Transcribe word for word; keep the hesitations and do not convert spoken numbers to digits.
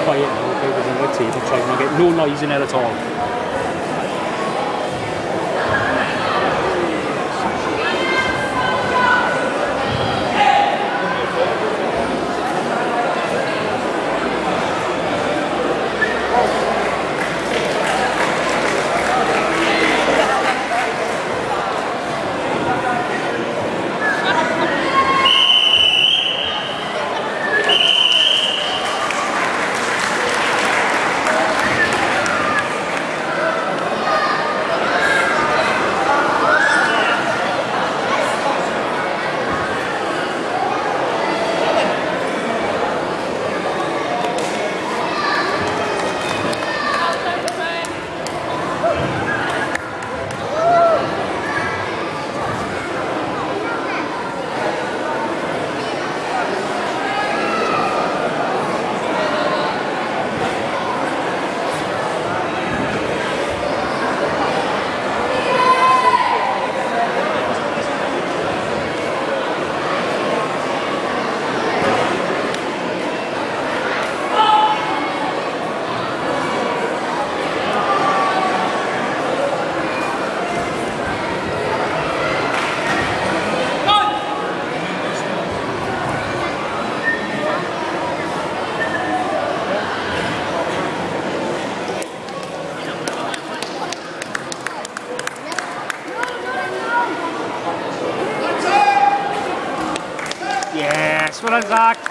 quiet now, okay, there's another table, try not get no noise in there at all. Yes, well done, Zach.